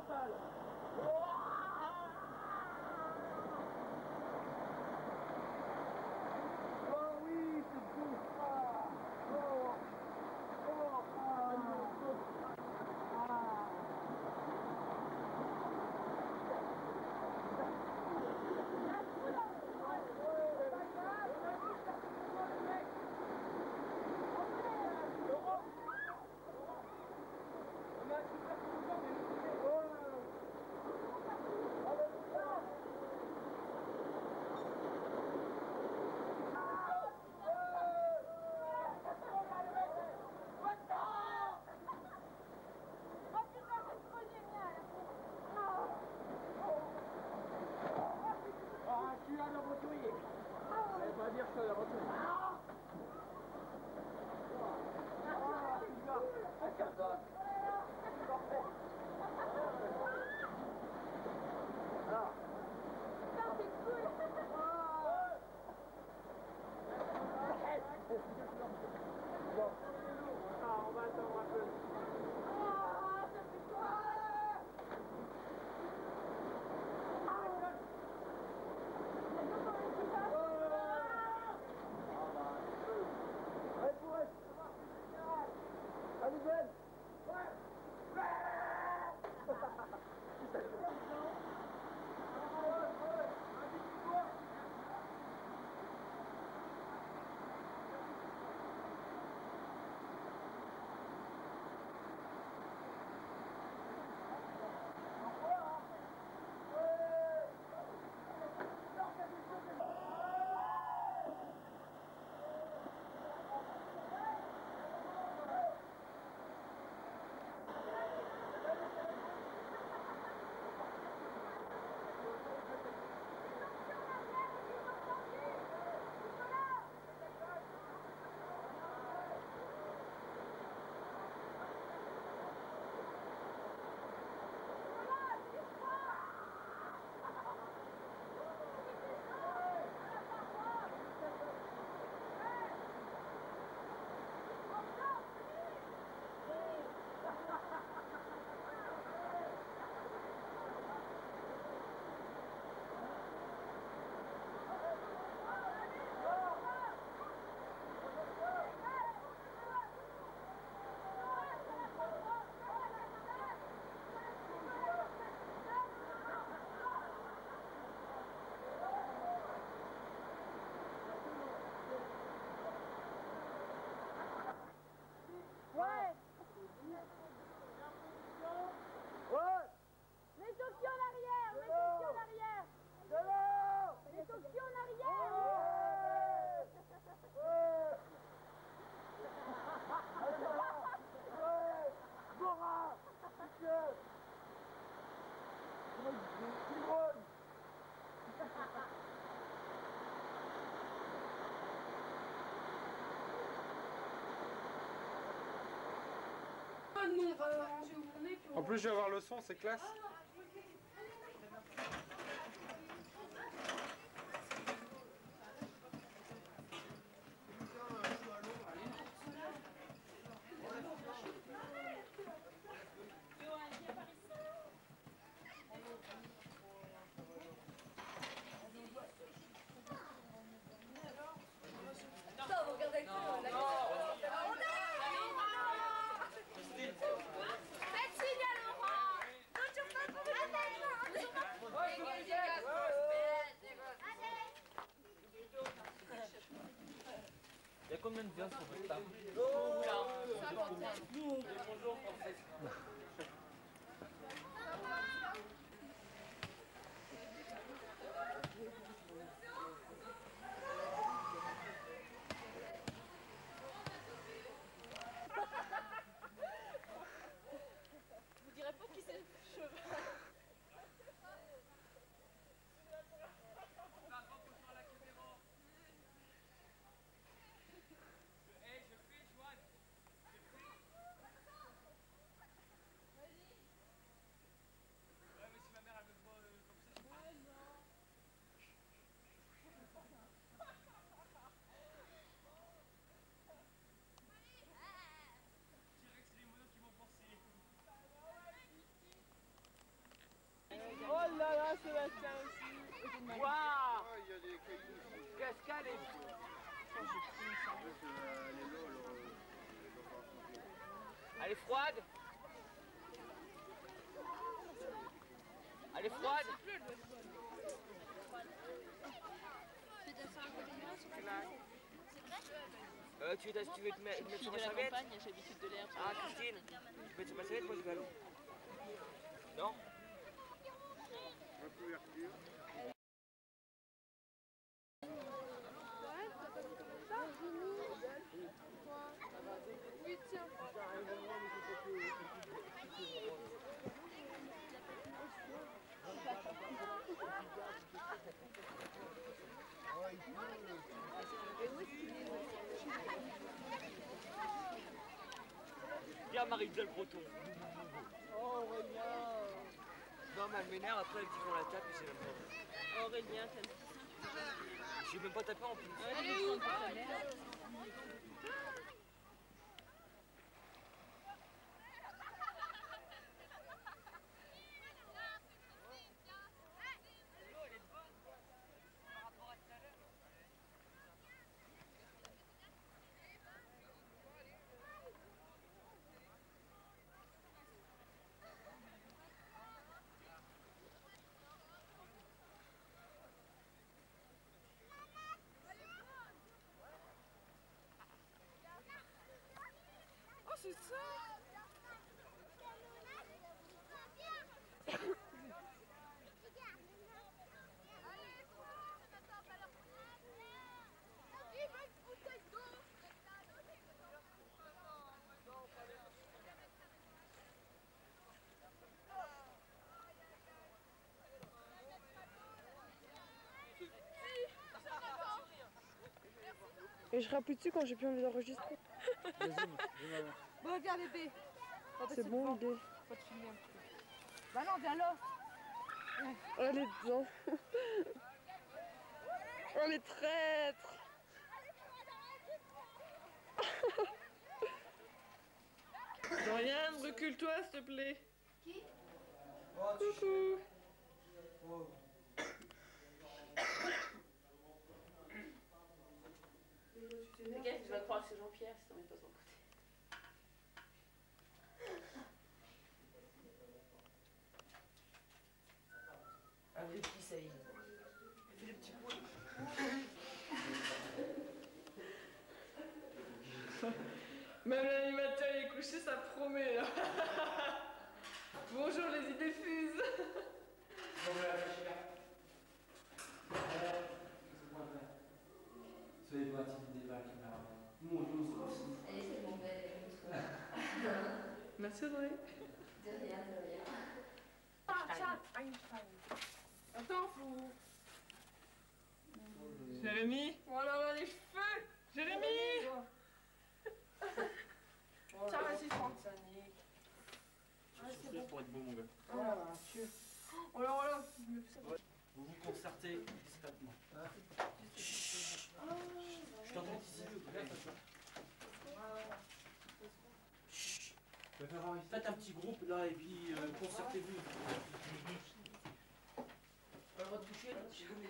Chantal. Oh oui, c'est beau. En plus, je vais avoir le son, c'est classe. Il y a combien de gars sur votre table? Bonjour, Français. Vous direz pas qui c'est le cheval. Waouh! Ah, il y a des cailloux ici. Qu'est-ce qu'elle est? Elle est froide? Elle est froide? Tu veux te mettre sur ma serviette? J'ai l'habitude de l'air. Ah, Christine, tu peux mettre sur ma serviette, moi je vais à l'eau. Non? La couverture. Oui, tiens. Viens Marie-Isabelle Breton. Oh, Aurélien. Non, mais elle m'énerve, après elle dit qu'on la tape et c'est même pas vrai. Aurélien, t'as le J'ai même pas tapé en plus. Elle est où? C'est ça. Et je rappuie dessus quand j'ai plus envie d'enregistrer. Bon, viens bébé. C'est bon, il est. Faut te filmer un petit peu. Bah non, viens là. Oh, elle est dedans. Oh, les traîtres. Dorian, recule-toi, s'il te plaît. Qui? Coucou. Le gars, tu vas croire que c'est Jean-Pierre si t'en mets pas sur le côté. Un des petits Saïd. Fais le petit point. Même l'animateur est couché, ça promet là. Bonjour les idées fuses. Soyez pas intimidés par la caméra. Nous, on se passe. Allez, c'est bon, belle. Merci Audrey. De rien, de rien. Attends, faut... Jérémy. Oh là là, les cheveux. Jérémy. Tiens, vas-y, prends. Pour être beau, mon gars. Oh là là. Vous vous concertez discrètement. Je t'entends ici. Faites un petit groupe là et puis concertez-vous. Pas le droit de toucher, là, jamais.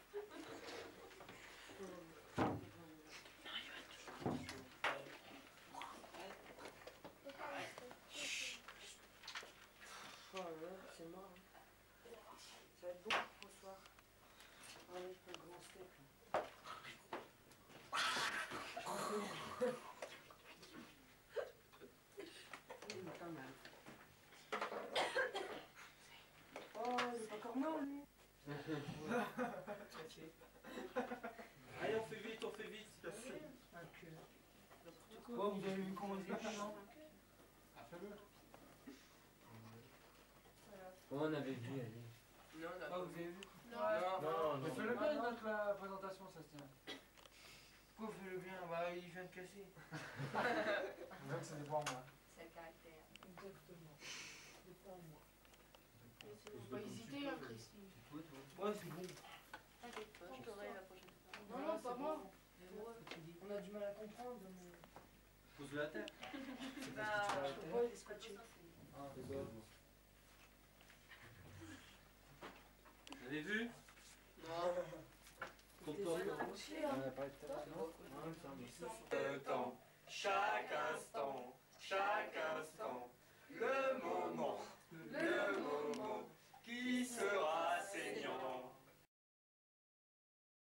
Oh là là, c'est mort. Ça va être bon pour ce soir. Allez, je fais un grand steak. Pas mal. Oh, c'est encore mort lui. Allez, on fait vite, on fait vite. Quoi, vous avez vu comment ils étaient, non? On avait vu, allez. Non, on a pas. Vous avez vu? Non, Mais fais-le bien avec la présentation, ça se tient. Pourquoi fais-le bien? Bah, il vient de casser. On dirait que c'est des bons, moi. C'est le caractère. Exactement. C'est pas moi. Faut pas hésiter, hein, Christine. Ouais, c'est bon. T'inquiète pas, je t'aurai la prochaine fois. Non, non, pas moi. On a du mal à comprendre. Mais... Pose la tête. Bah, Je peux pas, il est scotché. Vous avez vu? Non. aussi, hein. On a parlé tout à l'heure, non? Le temps, chaque instant.